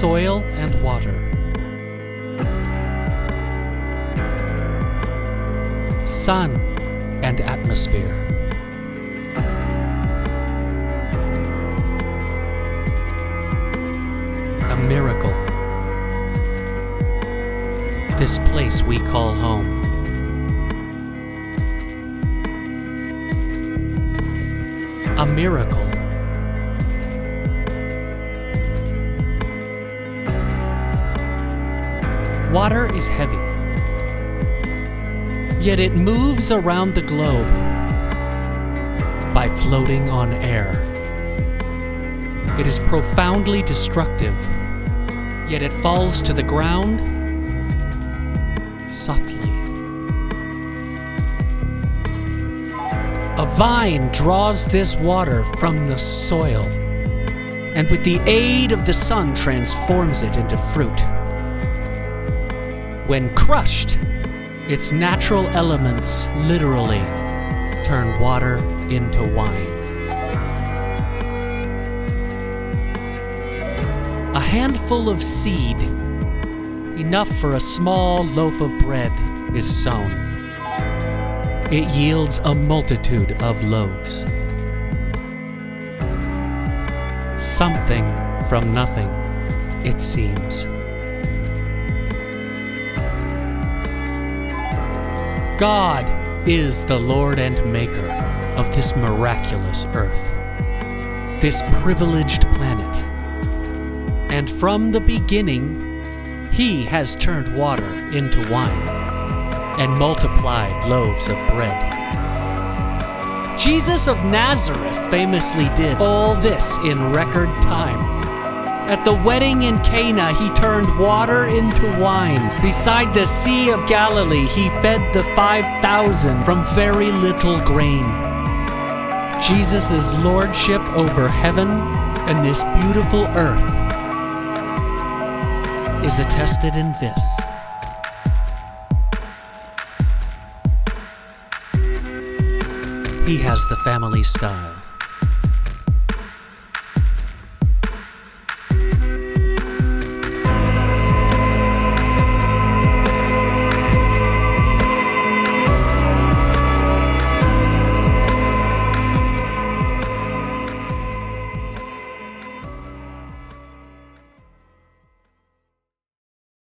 soil and water. Sun and atmosphere. A miracle. This place we call home. A miracle. Water is heavy, yet it moves around the globe by floating on air. It is profoundly destructive, yet it falls to the ground softly. A vine draws this water from the soil, and with the aid of the sun transforms it into fruit. When crushed, its natural elements literally turn water into wine. A handful of seed, enough for a small loaf of bread, is sown. It yields a multitude of loaves. Something from nothing, it seems. God is the Lord and Maker of this miraculous earth, this privileged planet. And from the beginning, He has turned water into wine and multiplied loaves of bread. Jesus of Nazareth famously did all this in record time. At the wedding in Cana, He turned water into wine. Beside the Sea of Galilee, He fed the 5,000 from very little grain. Jesus' lordship over heaven and this beautiful earth is attested in this. He has the family style.